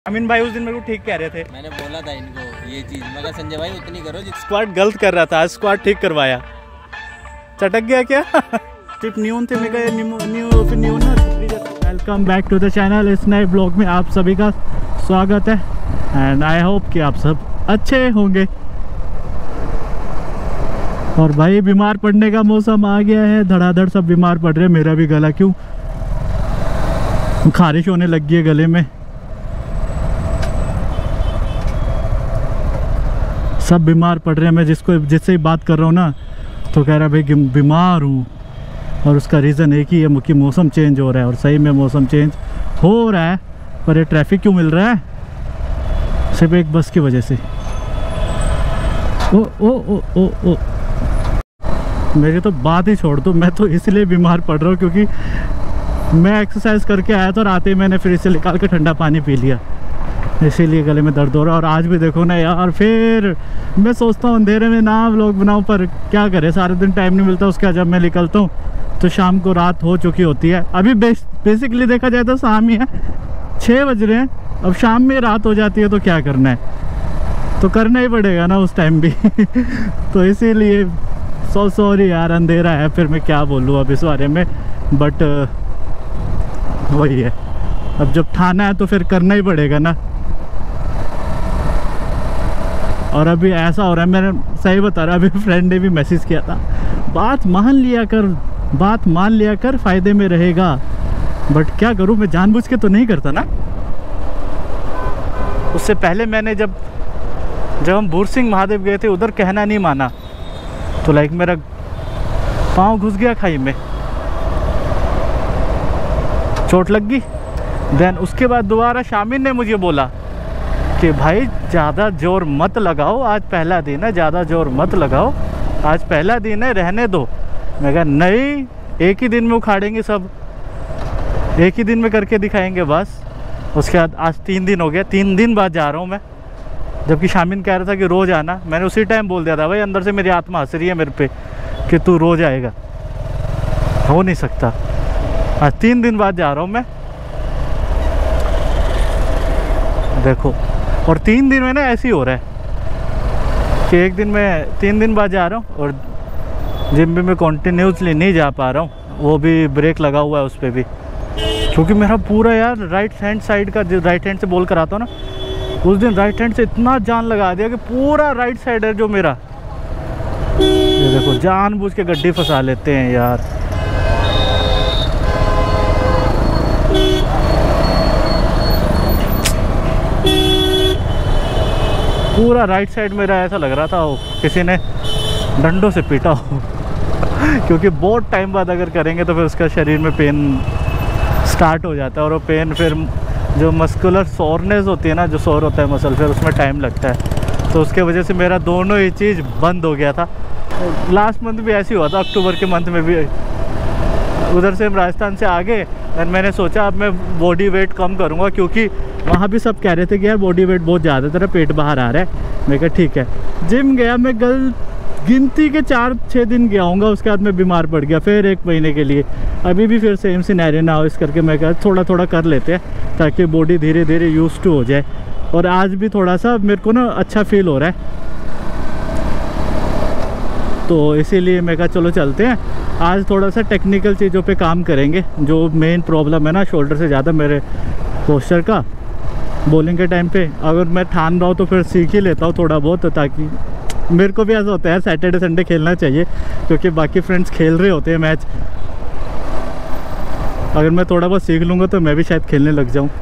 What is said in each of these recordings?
अमीन भाई उस दिन मेरे को ठीक कह रहे थे। मैंने बोला था इनको ये चीज, मगर संजय भाई उतनी करो जिस स्क्वाड गलत कर रहा था, आज स्क्वाड ठीक करवाया। चटक गया क्या? सिर्फ न्यून थे मेरा न्यू ना। Welcome back to the channel. इस नए ब्लॉग में आप सभी का स्वागत है एंड आई होप कि आप सब अच्छे होंगे। और भाई बीमार पड़ने का मौसम आ गया है, धड़ाधड़ सब बीमार पड़ रहे हैं। मेरा भी गला क्यों खारिश होने लग गई है गले में। सब बीमार पड़ रहे हैं। मैं जिससे ही बात कर रहा हूँ ना तो कह रहा है भाई बीमार हूँ, और उसका रीज़न एक ही है कि मौसम चेंज हो रहा है। और सही में मौसम चेंज हो रहा है, पर ये ट्रैफिक क्यों मिल रहा है? सिर्फ एक बस की वजह से। ओ ओ ओ ओ ओ मेरी तो बात ही छोड़ दो। मैं तो इसलिए बीमार पड़ रहा हूँ क्योंकि मैं एक्सरसाइज करके आया था, और आते ही मैंने फिर इसे निकाल के ठंडा पानी पी लिया, इसीलिए गले में दर्द हो रहा है। और आज भी देखो ना यार, फिर मैं सोचता हूँ अंधेरे में ना व्लॉग बनाऊँ, पर क्या करें, सारे दिन टाइम नहीं मिलता। उसके बाद जब मैं निकलता हूँ तो शाम को रात हो चुकी होती है। अभी बेसिकली देखा जाए तो शाम ही है, 6 बज रहे हैं। अब शाम में रात हो जाती है तो क्या करना है, तो करना ही पड़ेगा ना उस टाइम भी। तो इसीलिए सॉरी यार, अंधेरा है, फिर मैं क्या बोलूँ अब इस बारे में। बट वही है, अब जब ठाना है तो फिर करना ही पड़ेगा ना। और अभी ऐसा हो रहा है, मैंने सही बता रहा, अभी फ्रेंड ने भी मैसेज किया था, बात मान लिया कर फ़ायदे में रहेगा। बट क्या करूं, मैं जानबूझ के तो नहीं करता ना। उससे पहले मैंने जब हम भूर सिंह महादेव गए थे, उधर कहना नहीं माना तो लाइक मेरा पाँव घुस गया खाई में, चोट लग गई। देन उसके बाद दोबारा शामिन ने मुझे बोला कि भाई ज़्यादा जोर मत लगाओ, आज पहला दिन है, ज़्यादा जोर मत लगाओ, आज पहला दिन है, रहने दो। मैं कहा नहीं, एक ही दिन में उखाड़ेंगे सब, एक ही दिन में करके दिखाएंगे बस। उसके बाद आज 3 दिन हो गया, 3 दिन बाद जा रहा हूँ मैं, जबकि शामिन कह रहा था कि रोज़ आना। मैंने उसी टाइम बोल दिया था भाई, अंदर से मेरी आत्मा हंस रही है मेरे पे कि तू रोज़ आएगा, हो नहीं सकता। आज 3 दिन बाद जा रहा हूँ मैं, देखो। और 3 दिन में ना ऐसे ही हो रहा है कि एक दिन में 3 दिन बाद जा रहा हूँ, और जिम भी मैं कॉन्टीन्यूसली नहीं जा पा रहा हूँ, वो भी ब्रेक लगा हुआ है उस पर भी, क्योंकि मेरा पूरा यार राइट हैंड साइड का, जो राइट हैंड से बोल कर आता हूँ ना, उस दिन राइट हैंड से इतना जान लगा दिया कि पूरा राइट साइड है जो मेरा, ये देखो जानबूझ के गड्डी फंसा लेते हैं यार। पूरा राइट साइड मेरा ऐसा लग रहा था किसी ने डंडों से पीटा हो। क्योंकि बहुत टाइम बाद अगर करेंगे तो फिर उसका शरीर में पेन स्टार्ट हो जाता है, और वो पेन फिर जो मस्कुलर सोरनेस होती है ना, जो सोर होता है मसल, फिर उसमें टाइम लगता है। तो उसके वजह से मेरा दोनों ही चीज़ बंद हो गया था। लास्ट मंथ भी ऐसे ही हुआ था, अक्टूबर के मंथ में भी। उधर से हम राजस्थान से आ गए, और मैंने सोचा अब मैं बॉडी वेट कम करूँगा, क्योंकि वहाँ भी सब कह रहे थे कि यार बॉडी वेट बहुत ज़्यादा, तेरा पेट बाहर आ रहा है। मैं कहा ठीक है। जिम गया मैं, गिनती के 4-6 दिन गया हूँगा, उसके बाद मैं बीमार पड़ गया फिर 1 महीने के लिए। अभी भी फिर सेम सिनेरियो ना हो, इस करके मैं कहा थोड़ा थोड़ा कर लेते हैं ताकि बॉडी धीरे धीरे यूज टू हो जाए। और आज भी थोड़ा सा मेरे को ना अच्छा फील हो रहा है, तो इसीलिए मैं कहा चलो चलते हैं। आज थोड़ा सा टेक्निकल चीज़ों पे काम करेंगे। जो मेन प्रॉब्लम है ना शोल्डर से ज़्यादा मेरे पोस्चर का, बॉलिंग के टाइम पे अगर मैं ठान रहा हूँ तो फिर सीख ही लेता हूँ थोड़ा बहुत, ताकि मेरे को भी ऐसा होता है सैटरडे संडे खेलना चाहिए, क्योंकि बाकी फ्रेंड्स खेल रहे होते हैं मैच। अगर मैं थोड़ा बहुत सीख लूँगा तो मैं भी शायद खेलने लग जाऊँ।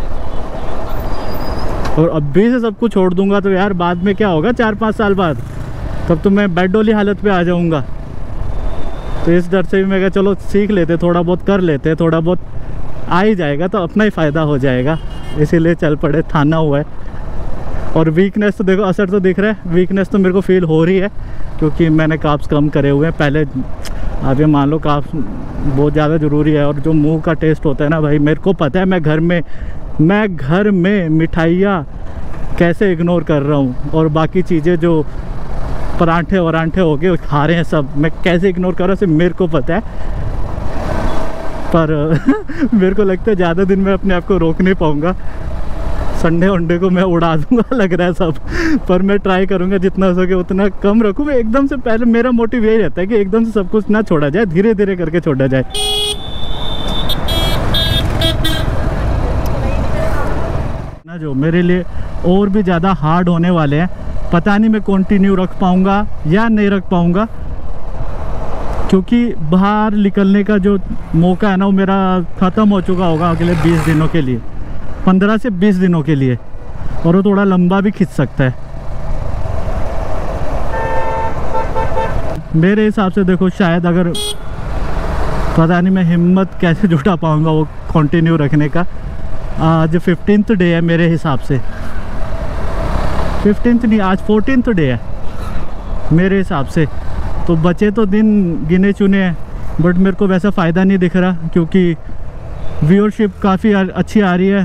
और अभी से सब कुछ छोड़ दूँगा तो यार बाद में क्या होगा, 4-5 साल बाद, तब तो मैं बेड डोली हालत पे आ जाऊँगा। तो इस डर से भी मैं कहा चलो सीख लेते, थोड़ा बहुत कर लेते, थोड़ा बहुत आ ही जाएगा तो अपना ही फ़ायदा हो जाएगा। इसीलिए चल पड़े, ठाना हुआ है। और वीकनेस तो देखो, असर तो दिख रहा है, वीकनेस तो मेरे को फील हो रही है, क्योंकि मैंने कार्ब्स कम करे हुए हैं पहले। अभी मान लो कार्ब्स बहुत ज़्यादा ज़रूरी है। और जो मुंह का टेस्ट होता है ना भाई, मेरे को पता है मैं घर में मिठाइयाँ कैसे इग्नोर कर रहा हूँ, और बाकी चीज़ें जो परांठे वरांठे हो गए खा रहे हैं सब, मैं कैसे इग्नोर कर रहा हूँ सिर्फ मेरे को पता है। पर मेरे को लगता है ज़्यादा दिन में अपने आप को रोक नहीं पाऊँगा। संडे वनडे को मैं उड़ा दूंगा लग रहा है सब, पर मैं ट्राई करूंगा जितना हो सके उतना कम रखूँ। मैं एकदम से पहले मेरा मोटिव यही रहता है कि एकदम से सब कुछ ना छोड़ा जाए, धीरे धीरे करके छोड़ा जाए। ना जो मेरे लिए और भी ज़्यादा हार्ड होने वाले हैं, पता नहीं मैं कंटिन्यू रख पाऊंगा या नहीं रख पाऊंगा, क्योंकि बाहर निकलने का जो मौका है ना वो मेरा ख़त्म हो चुका होगा अगले 20 दिनों के लिए, 15 से 20 दिनों के लिए, और वो थोड़ा लंबा भी खिंच सकता है मेरे हिसाब से। देखो शायद अगर पता नहीं मैं हिम्मत कैसे जुटा पाऊंगा वो कंटिन्यू रखने का। आज 15th डे है मेरे हिसाब से, 15th नहीं, आज 14th डे है मेरे हिसाब से। तो बचे तो दिन गिने चुने हैं, बट मेरे को वैसा फ़ायदा नहीं दिख रहा क्योंकि व्यूअरशिप काफ़ी अच्छी आ रही है,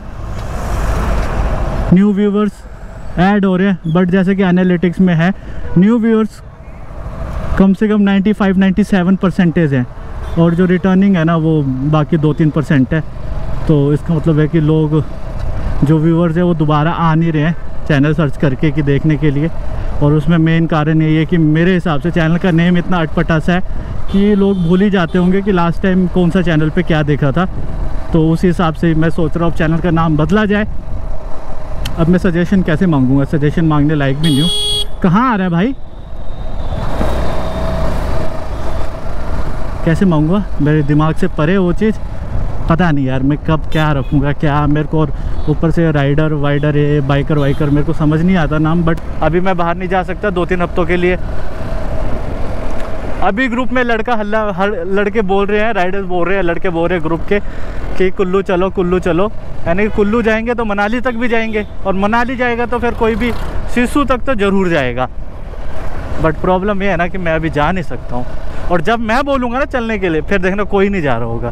न्यू व्यूवर्स ऐड हो रहे हैं, बट जैसे कि एनालिटिक्स में है न्यू व्यूअर्स कम से कम 95-97% हैं, और जो रिटर्निंग है ना वो बाकी 2-3% है। तो इसका मतलब है कि लोग जो व्यूअर्स है वो दोबारा आ नहीं रहे हैं चैनल सर्च करके कि देखने के लिए। और उसमें मेन कारण यही है कि मेरे हिसाब से चैनल का नेम इतना अटपटा सा है कि लोग भूल ही जाते होंगे कि लास्ट टाइम कौन सा चैनल पे क्या देखा था। तो उस हिसाब से मैं सोच रहा हूँ चैनल का नाम बदला जाए। अब मैं सजेशन कैसे मांगूंगा, सजेशन मांगने लायक भी नहीं हूँ। कहाँ आ रहा है भाई, कैसे मांगूंगा, मेरे दिमाग से परे वो चीज़। पता नहीं यार मैं कब क्या रखूँगा क्या मेरे को, और ऊपर से राइडर वाइडर है, बाइकर वाइकर, मेरे को समझ नहीं आता नाम। बट अभी मैं बाहर नहीं जा सकता 2-3 हफ्तों के लिए। अभी ग्रुप में लड़के बोल रहे हैं, राइडर्स बोल रहे हैं, लड़के बोल रहे हैं ग्रुप के कि कुल्लू चलो कुल्लू चलो, यानी कि कुल्लू जाएंगे तो मनाली तक भी जाएंगे, और मनाली जाएगा तो फिर कोई भी सिसु तक तो ज़रूर जाएगा। बट प्रॉब्लम ये है ना कि मैं अभी जा नहीं सकता हूँ, और जब मैं बोलूँगा ना चलने के लिए फिर देखना कोई नहीं जा रहा होगा।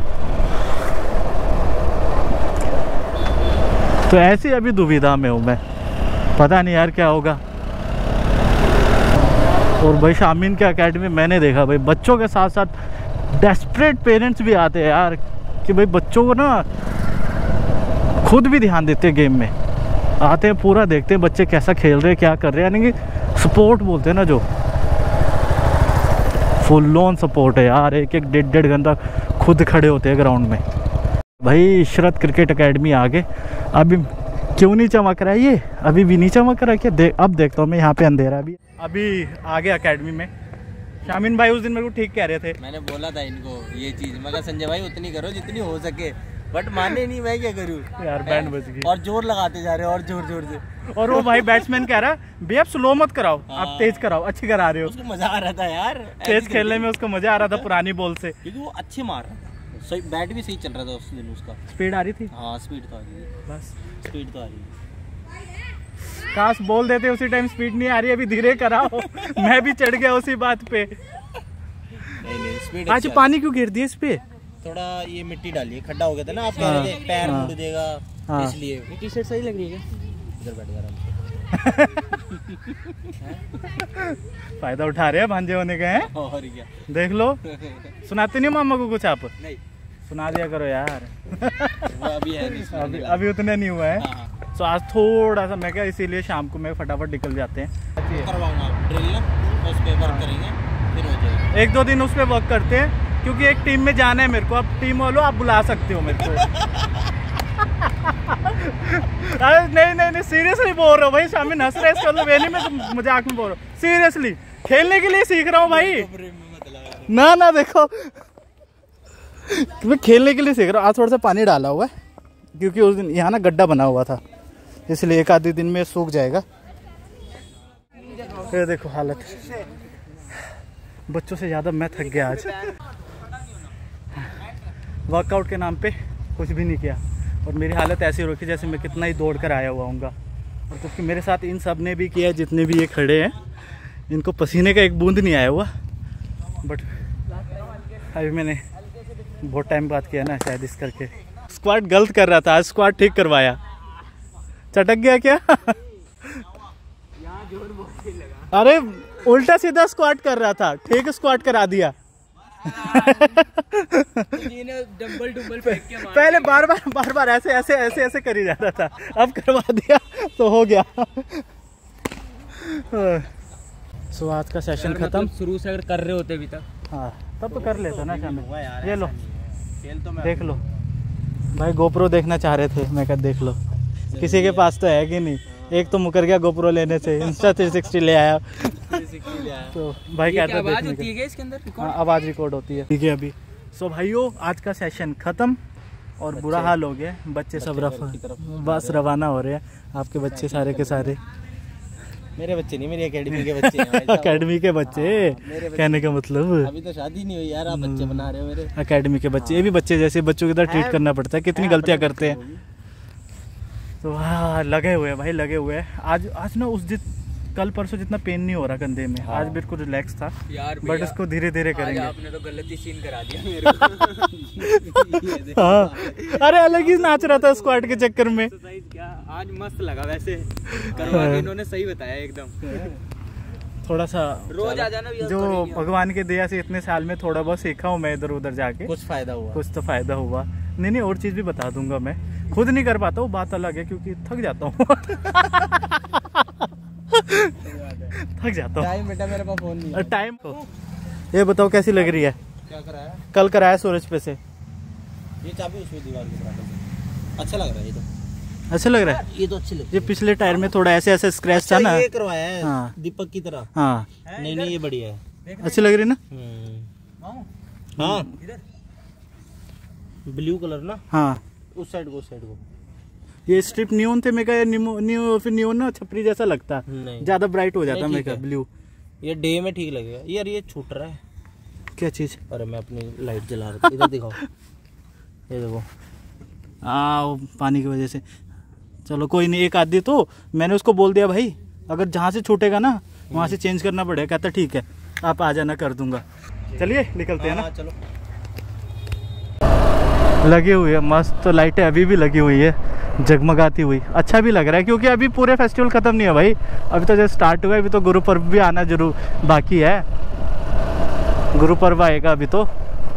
तो ऐसी अभी दुविधा में हूँ मैं, पता नहीं यार क्या होगा। और भाई शामीन के एकेडमी मैंने देखा भाई बच्चों के साथ साथ डेस्परेट पेरेंट्स भी आते हैं यार, कि भाई बच्चों को ना खुद भी ध्यान देते हैं गेम में, आते हैं पूरा देखते हैं बच्चे कैसा खेल रहे हैं क्या कर रहे हैं, यानी कि सपोर्ट बोलते हैं ना जो, फुल ऑन सपोर्ट है यार। 1-1 घंटा खुद खड़े होते हैं ग्राउंड में। भाई इशरत क्रिकेट एकेडमी आगे अभी क्यों नहीं चमक रहा है ये, अभी भी नहीं चमक रहा है क्या? अब देखता हूँ मैं, यहाँ पे अंधेरा भी अभी आगे एकेडमी में। शामीन भाई उस दिन मेरे को ठीक कह रहे थे, मैंने बोला था इनको ये चीज़, मैं कहा संजय भाई उतनी करो जितनी हो सके, बट माने नहीं, मैं क्या करूँ यार। बैंड बज गई और जोर लगाते जा रहे हो और जोर जोर से। और वो भाई बैट्समैन कह रहा भैया आप स्लो मत कराओ, आप तेज कराओ, अच्छी करा रहे हो। उसको मजा आ रहा था यार, तेज खेलने में उसको मजा आ रहा था पुरानी बॉल से, क्योंकि वो अच्छे मार रहा था, सही बैट भी सही चल रहा था उस दिन, उसका स्पीड आ रही थी। हाँ स्पीड तो आ रही है, बस स्पीड तो आ रही है। काश बोल देते उसी टाइम स्पीड नहीं आ रही, अभी धीरे कराओ। मैं भी चढ़ गया उसी बात पे। नहीं स्पीड आज पानी क्यों गिर दिया इस पे? थोड़ा ये मिट्टी डालिए, खड्डा हो गया था ना, आप कह रहे थे पैर मुड़ जाएगा, इसलिए। ये टी शर्ट सही लग रही है क्या? इधर बैठ गया फायदा उठा रहे हैं भांजे होने का है। और क्या देख लो, सुनाते नहीं मामा को कुछ आप? नहीं सुना दिया करो यार। वो अभी है नहीं, अभी उतना नहीं हुआ है। हाँ। तो आज थोड़ा सा मैं क्या, इसीलिए शाम को मैं फटाफट निकल जाते हैं। करवाऊंगा ड्रिल ना, उस पे वर्क करेंगे फिर हो जाएगा। 1-2 दिन उस पर वर्क करते हैं, क्योंकि एक टीम में जाना है मेरे को। अब टीम वालों आप बुला सकते हो मेरे को। अरे नहीं सीरियसली बोल रहा हूँ भाई, शामिल हंस रहे इसका मतलब वेली में, तो मजाक में बोल रहा हूँ, सीरियसली खेलने के लिए सीख रहा हूँ भाई। ना देखो मैं खेलने के लिए सीख रहा हूँ। आज थोड़ा सा पानी डाला हुआ है क्योंकि उस दिन यहाँ ना गड्ढा बना हुआ था, इसलिए 1-आधे दिन में सूख जाएगा। ये देखो हालत, बच्चों से ज़्यादा मैं थक गया आज। वर्कआउट के नाम पे कुछ भी नहीं किया, और मेरी हालत ऐसी रखी जैसे मैं कितना ही दौड़ कर आया हुआ हूँगा। और जबकि मेरे साथ इन सब ने भी किया, जितने भी ये खड़े हैं, इनको पसीने का एक बूंद नहीं आया हुआ। बट अभी मैंने बहुत टाइम बाद किया ना शायद, इस करके। स्क्वाट गलत कर रहा था, आज स्क्वाट ठीक करवाया। चटक गया क्या? अरे उल्टा सीधा स्क्वाट कर रहा था, ठीक स्क्वाट करा दिया। डम्बल फेंक के मार। पहले बार बार ऐसे कर ही जाता था, अब करवा दिया तो हो गया। सो आज का सेशन खत्म। शुरू से अगर कर रहे होते अभी तक, हाँ तब तो कर लेता ना शाम में। ये लो खेल तो मैं देख लो भाई, गोप्रो देखना चाह रहे थे, मैं कहा देख लो, किसी के पास तो है कि नहीं। एक तो मुकर गया गोप्रो लेने से, इंस्टा 360 ले आया। तो भाई कहता आवाज होती है इसके अंदर, आवाज़ रिकॉर्ड होती है। ठीक है अभी। सो भाइयों आज का सेशन ख़त्म और बुरा हाल हो गया। बच्चे सब बस रवाना हो रहे हैं। आपके बच्चे सारे के सारे? मेरे बच्चे नहीं, मेरी एकेडमी के बच्चे हैं। एकेडमी के बच्चे कहने का मतलब, अभी तो शादी नहीं हुई यार, आप बच्चे बना रहे हो मेरे। एकेडमी के बच्चे, ये भी बच्चे जैसे बच्चों की तरह ट्रीट करना पड़ता है, कितनी गलतियाँ करते हैं। तो हाँ लगे हुए हैं भाई, लगे हुए हैं। आज ना उस कल परसों जितना पेन नहीं हो रहा कंधे में, आज बिल्कुल रिलैक्स था यार, बट इसको धीरे धीरे करेंगे। आपने तो गलती सीन करा दिया मेरे को। हाँ अरे अलग ही नाच रहा था स्क्वाड के चक्कर में। क्या आज मस्त लगा वैसे, करवा के इन्होंने सही बताया एकदम। थोड़ा सा रोज आ जाना, जो भगवान के दया से इतने साल में थोड़ा बहुत सीखा हूँ मैं इधर उधर जाके, कुछ फायदा हुआ, कुछ तो फायदा हुआ। नहीं और चीज भी बता दूंगा मैं, खुद नहीं कर पाता हूँ, बात अलग है क्योंकि थक जाता हूँ। थक जाता हूँ। टाइम बेटा मेरे पास फोन नहीं है। टाइम ये बताओ कैसी लग रही है? क्या कराया? कल कराया सूरज पे से। ये चाबी उसमें दीवार के बराबर, अच्छा लग रहा है ये तो। अच्छा लग रहा है ये तो अच्छी लग। ये पिछले टायर में थोड़ा ऐसे स्क्रैच था ना, ये करवाया है हाँ। दीपक की तरह। हाँ नहीं ये बढ़िया है, अच्छी लग रही ना। हाँ ब्लू कलर ना, हाँ उस साइड को, उस साइड को। ये स्ट्रिप नियोन थे, मैं कहा नियोन ना छपरी जैसा लगता, ज्यादा ब्राइट हो जाता मैं कहा ब्लू। ये डे में ठीक लगेगा यार। ये छूट रहा है क्या चीज? अरे मैं अपनी लाइट जला रहा था, इधर दिखाओ, ये देखो। पानी की वजह से। चलो कोई नहीं, एक आदमी तो मैंने उसको बोल दिया भाई अगर जहाँ से छूटेगा ना वहाँ से चेंज करना पड़ेगा। कहता ठीक है आप आ जाना, कर दूंगा। चलिए निकलते हैं ना। चलो लगी हुई है मस्त, तो लाइटें अभी भी लगी हुई है जगमगाती हुई। अच्छा भी लग रहा है क्योंकि अभी पूरे फेस्टिवल खत्म नहीं है भाई, अभी तो जैसे स्टार्ट हुआ है। अभी तो गुरु पर्व भी आना जरूर बाकी है, गुरु पर्व आएगा अभी तो।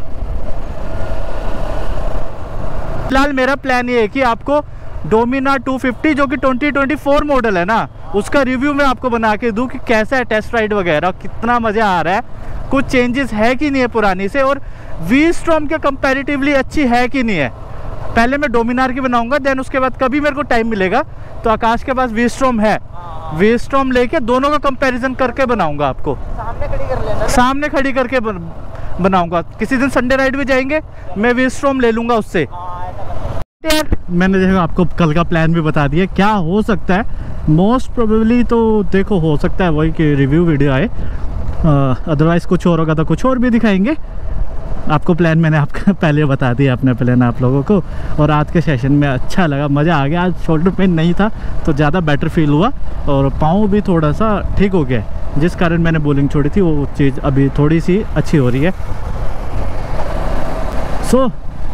फिलहाल मेरा प्लान ये है कि आपको डोमिनार 250 जो कि 2024 मॉडल है ना, उसका रिव्यू मैं आपको बना के दूं कि कैसा है टेस्ट राइड वगैरह, कितना मज़ा आ रहा है, कुछ चेंजेस है कि नहीं है पुरानी से, और वी-स्टॉर्म के कंपैरेटिवली अच्छी है कि नहीं है। पहले मैं डोमिनार की बनाऊंगा, देन उसके बाद कभी मेरे को टाइम मिलेगा तो आकाश के पास वी-स्टॉर्म है, वी-स्टॉर्म लेके दोनों का कंपैरिजन करके बनाऊंगा आपको। सामने खड़ी कर लेना, सामने खड़ी करके बनाऊंगा। किसी दिन संडे राइड भी जाएंगे, मैं वी-स्टॉर्म ले लूंगा उससे। यार मैंने देखो आपको कल का प्लान भी बता दिया, क्या हो सकता है मोस्ट प्रोबेबली, तो देखो हो सकता है वही कि रिव्यू वीडियो आए, अदरवाइज कुछ और होगा तो कुछ और भी दिखाएंगे आपको। प्लान मैंने आपका पहले बता दिया, अपने प्लान आप लोगों को। और आज के सेशन में अच्छा लगा, मज़ा आ गया। आज शोल्डर पेन नहीं था तो ज़्यादा बेटर फील हुआ, और पाँव भी थोड़ा सा ठीक हो गया, जिस कारण मैंने बॉलिंग छोड़ी थी वो चीज़ अभी थोड़ी सी अच्छी हो रही है। सो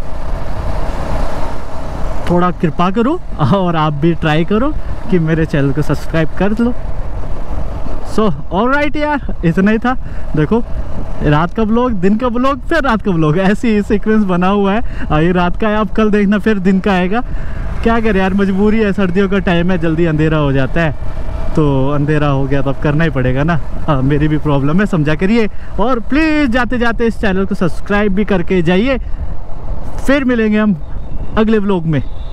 थोड़ा कृपा करो और आप भी ट्राई करो कि मेरे चैनल को सब्सक्राइब कर लो। सो ऑलराइट यार, इतना ही था। देखो रात का ब्लॉग, दिन का ब्लॉग, फिर रात का ब्लॉग, ऐसी सीक्वेंस बना हुआ है। ये रात का है, अब कल देखना फिर दिन का आएगा। क्या करें यार, मजबूरी है, सर्दियों का टाइम है, जल्दी अंधेरा हो जाता है, तो अंधेरा हो गया तो अब करना ही पड़ेगा ना। मेरी भी प्रॉब्लम है, समझा करिए। और प्लीज़ जाते जाते इस चैनल को सब्सक्राइब भी करके जाइए। फिर मिलेंगे हम अगले व्लॉग में।